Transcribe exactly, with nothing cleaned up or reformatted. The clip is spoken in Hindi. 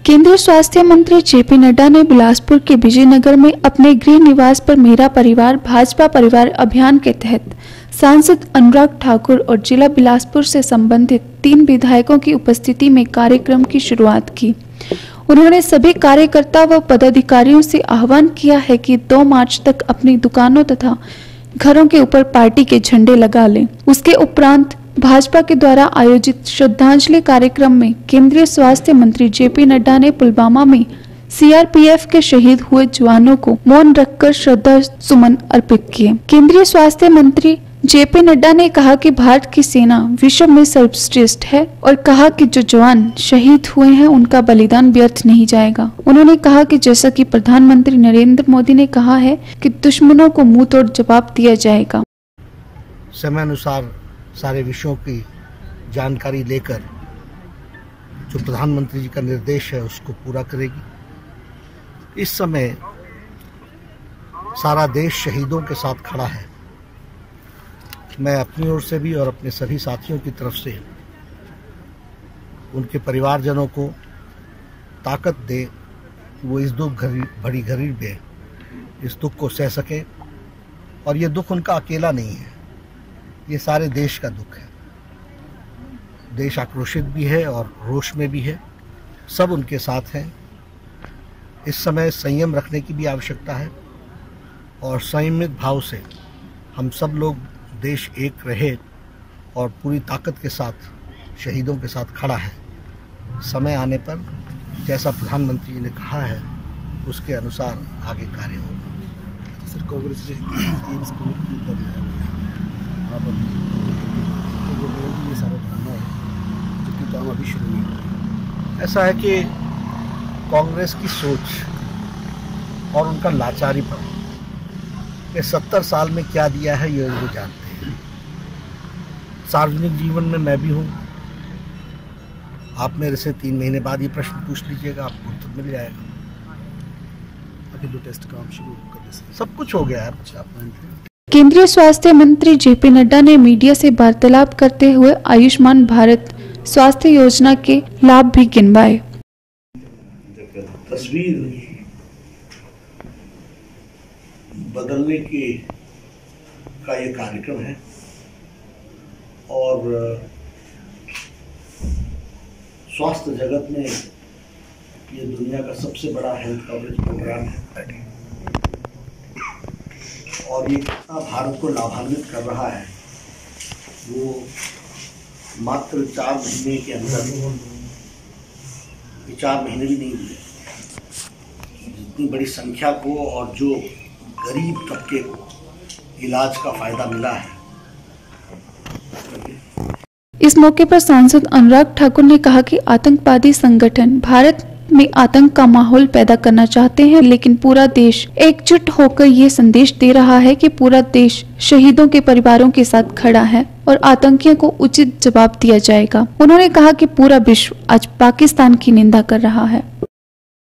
केंद्रीय स्वास्थ्य मंत्री जेपी नड्डा ने बिलासपुर के विजयनगर में अपने गृह निवास पर मेरा परिवार भाजपा परिवार अभियान के तहत सांसद अनुराग ठाकुर और जिला बिलासपुर से संबंधित तीन विधायकों की उपस्थिति में कार्यक्रम की शुरुआत की। उन्होंने सभी कार्यकर्ता व पदाधिकारियों से आह्वान किया है कि दो मार्च तक अपनी दुकानों तथा घरों के ऊपर पार्टी के झंडे लगा लें। उसके उपरांत भाजपा के द्वारा आयोजित श्रद्धांजलि कार्यक्रम में केंद्रीय स्वास्थ्य मंत्री जेपी नड्डा ने पुलवामा में सीआरपीएफ के शहीद हुए जवानों को मौन रखकर श्रद्धा सुमन अर्पित किए। केंद्रीय स्वास्थ्य मंत्री जेपी नड्डा ने कहा कि भारत की सेना विश्व में सर्वश्रेष्ठ है और कहा कि जो जवान शहीद हुए हैं उनका बलिदान व्यर्थ नहीं जाएगा। उन्होंने कहा कि जैसा कि प्रधानमंत्री नरेंद्र मोदी ने कहा है कि दुश्मनों को मुंह तोड़ जवाब दिया जाएगा। समय अनुसार सारे विषयों की जानकारी लेकर जो प्रधानमंत्री जी का निर्देश है उसको पूरा करेगी। इस समय सारा देश शहीदों के साथ खड़ा है। मैं अपनी ओर से भी और अपने सभी साथियों की तरफ से उनके परिवारजनों को ताकत दे कि वो इस दुख घड़ी भरी घड़ी में इस दुख को सह सके। और ये दुख उनका अकेला नहीं है, ये सारे देश का दुख है। देश आक्रोशित भी है और रोष में भी है, सब उनके साथ हैं। इस समय संयम रखने की भी आवश्यकता है और संयमित भाव से हम सब लोग देश एक रहे और पूरी ताकत के साथ शहीदों के साथ खड़ा है। समय आने पर जैसा प्रधानमंत्री जी ने कहा है उसके अनुसार आगे कार्य होगा। सर, कांग्रेस ने एम्स को कर दिया है, ये सारा ड्रामा है जबकि काम अभी शुरू नहीं हुआ। ऐसा है कि कांग्रेस की सोच और उनका लाचारीपन ये सत्तर साल में क्या दिया है ये वो जानते हैं। सार्वजनिक जीवन में मैं भी हूँ। आप मेरे से तीन महीने बाद ये प्रश्न पूछ लीजिएगा, आपको उत्तर मिल जाएगा। अभी दो टेस्ट काम शुरू कर दे, सब कुछ हो गया है। अच्छा, केंद्रीय स्वास्थ्य मंत्री जेपी नड्डा ने मीडिया से वार्तालाप करते हुए आयुष्मान भारत स्वास्थ्य योजना के लाभ भी गिनवाए। तस्वीर बदलने की का ये कार्यक्रम है और स्वास्थ्य जगत में ये दुनिया का सबसे बड़ा हेल्थ कवरेज प्रोग्राम है और ये कितना भारत को लाभान्वित कर रहा है वो मात्र चार महीने के अंदर, ये चार महीने भी नहीं हुए, जितनी बड़ी संख्या को और जो गरीब तबके को इलाज का फायदा मिला है। इस मौके पर सांसद अनुराग ठाकुर ने कहा कि आतंकवादी संगठन भारत में आतंक का माहौल पैदा करना चाहते हैं, लेकिन पूरा देश एकजुट होकर ये संदेश दे रहा है कि पूरा देश शहीदों के परिवारों के साथ खड़ा है और आतंकियों को उचित जवाब दिया जाएगा। उन्होंने कहा कि पूरा विश्व आज पाकिस्तान की निंदा कर रहा है।